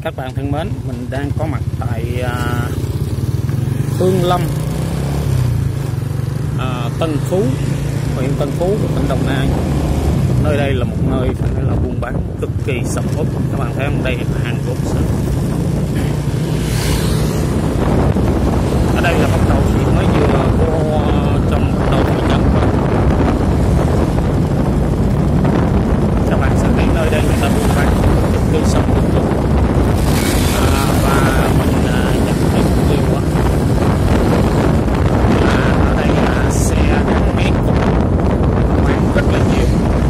Các bạn thân mến, mình đang có mặt tại Phương Lâm, Tân Phú, huyện Tân Phú của tỉnh Đồng Nai. Nơi đây là một nơi phải nói là buôn bán cực kỳ sầm uất. Các bạn thấy không, đây là hàng gốm sứ. Ở đây là bắt đầu thì mới vừa vô trong đầu thị trấn. Các bạn sẽ thấy nơi đây người ta buôn bán cực kỳ sầm uất luôn. Và mình nhận thấy một điều ở đây là xe gắn máy cũng bán rất là nhiều.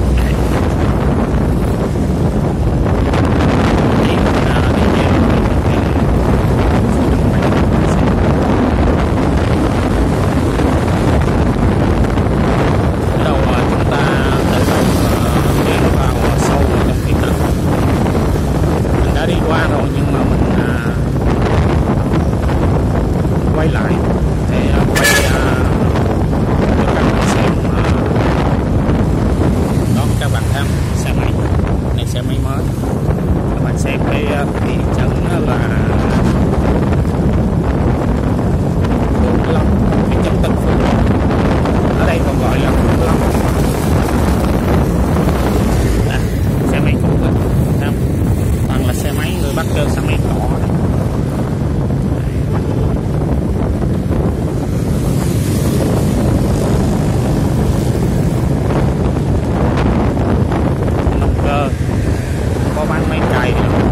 Đi qua rồi nhưng mà mình quay lại để quay cho các bạn xem. Đó, các bạn thấy xe máy này, xe máy mới. Các bạn xem cái thị trấn là Phương Lâm, thị trấn Tân Phú, ở đây còn gọi là Phương Lâm. Xe máy cũ rồi, thấy không? Toàn là xe máy, người Bắc kêu xe máy cỏ. Nông cơ có bán máy cày.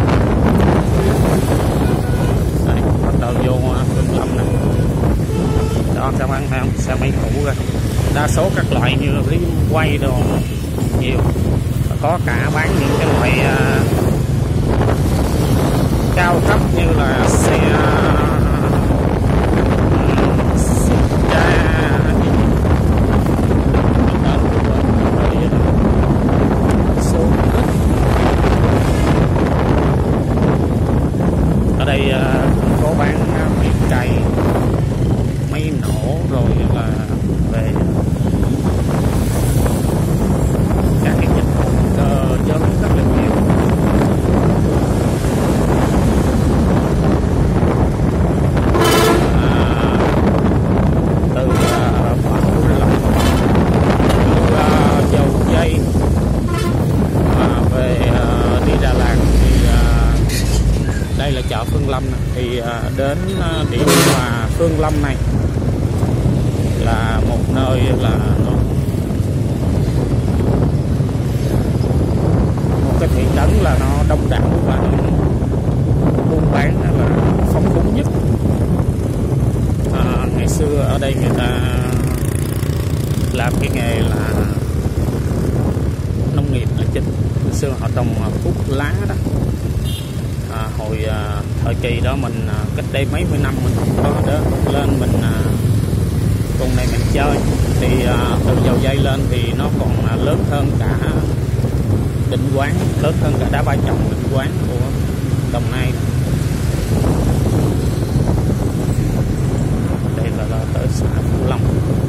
Đây, bắt đầu vô Phương Lâm nè. Đó, các bạn thấy không, xe máy cũ rồi. Đa số các loại như rim quay đồ nhiều, có cả bán những cái loại cao cấp như là xe ở đây có bán máy cày, máy nổ, rồi là về các cái dịch vụ cơ giới rất là nhiều. Từ bảo lộc, dầu dây về đi Đà Lạt thì đây là chợ Phương Lâm này. Thì đến điểm mà Phương Lâm này là một nơi là một cái thị trấn là nó đông đảo và buôn bán là phong phú nhất. Ngày xưa ở đây người ta làm cái nghề là nông nghiệp là chính. Ngày xưa họ trồng thuốc lá đó. Hồi thời kỳ đó mình cách đây mấy mươi năm mình không có đó lên mình cùng này mình chơi thì từ dầu dây lên thì nó còn lớn hơn cả Định Quán, lớn hơn cả Đá Ba Chồng Định Quán của Đồng Nai. Đây là tới xã Phú Lâm,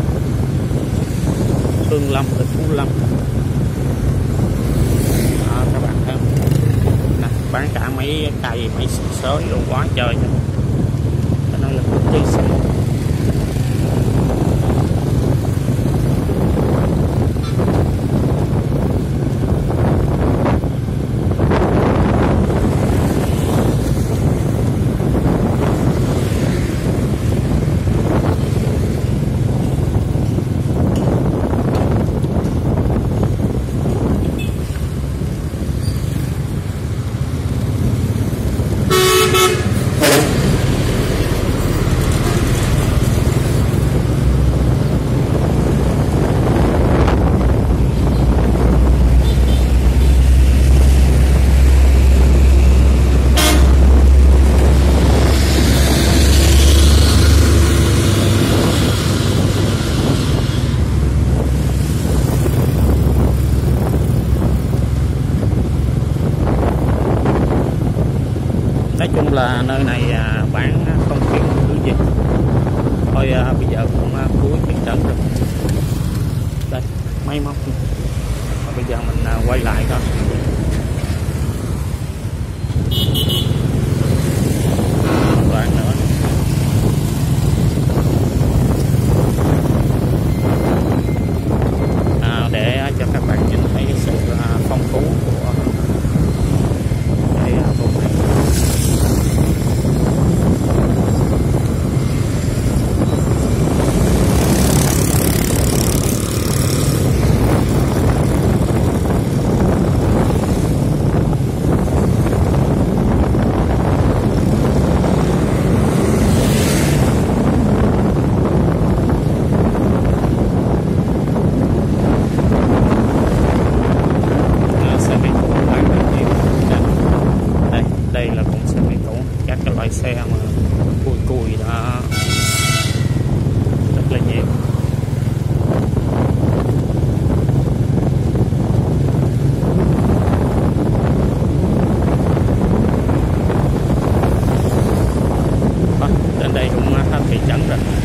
Phương Lâm, tỉnh Phú Lâm. Đó, các bạn thấy nè, bán cả máy cày, máy xới đồ quá trời cho nó là cực kỳ xinh. Nói chung là nơi này bán không kiếm thứ gì. Thôi bây giờ cũng cuối thị trấn rồi. Đây, máy móc. Bây giờ mình quay lại coi. xe mà cùi đó rất là nhiều. Đến đây cũng hết thị trấn rồi.